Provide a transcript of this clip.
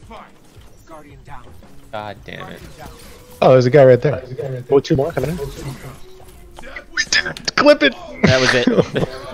God damn it. Oh, there's a guy right there. Oh, two more coming in. That was it.